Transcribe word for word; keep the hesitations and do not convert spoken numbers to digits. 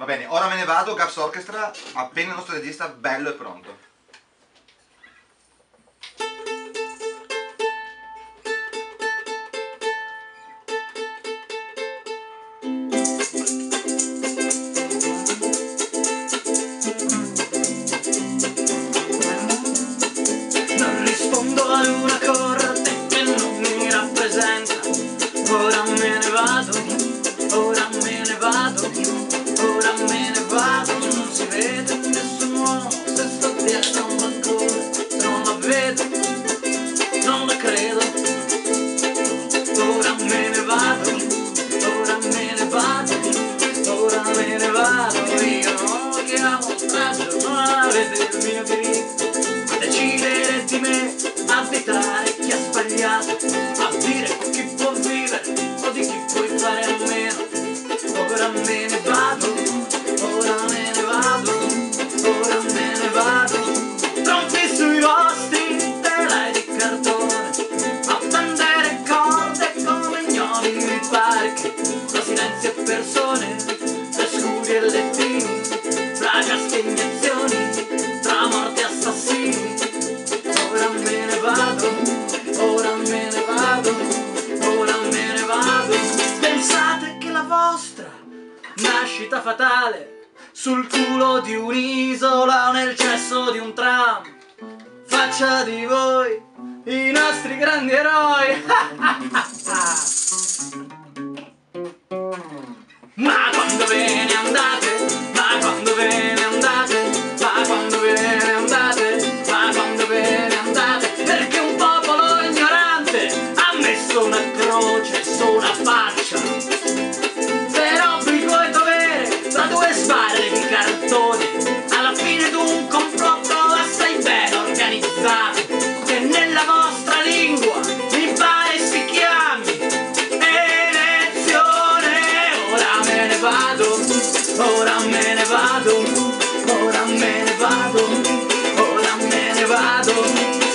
Va bene, ora me ne vado, Gaps Orchestra, appena il nostro regista bello e pronto. Non rispondo a una corte che non mi rappresenta. Ora me ne vado, ora me ne vado, ora me ne vado. Non si vede nessun uomo se sto dietro a un bancone. Se non la vedo, non la credo. Ora me ne vado, ora me ne vado, ora me ne vado. Io non lo chiamo strage, ma avete il mio diritto a decidere di me, a vietare chi ha sbagliato, a dire chi può vivere o di chi puoi fare a meno. Ora me ne vado, ora me ne vado, ora me ne vado. Tronfi sui vostri telai di cartone, a prendere corde come gnoli di parchi, tra silenzio e persone, tra scuri e lettini, tra casche e iniezioni, tra morti e assassini. Ora me ne vado, ora me ne vado, ora me ne vado. Pensate che la vostra nascita fatale sul culo di un'isola o nel cesso di un tram faccia di voi i nostri grandi eroi. Ma quando ve ne andate, ma quando ve ne andate, ma quando ve ne andate, ma quando ve ne andate, perché un popolo ignorante ha messo una croce su una faccia per obbligo e dovere tra due sbarre di cartone, alla fine d'un complotto assai ben organizzato, che nella vostra lingua mi pare si chiami elezione. Ora me ne vado, ora me ne vado, ora me ne vado, ora me ne vado.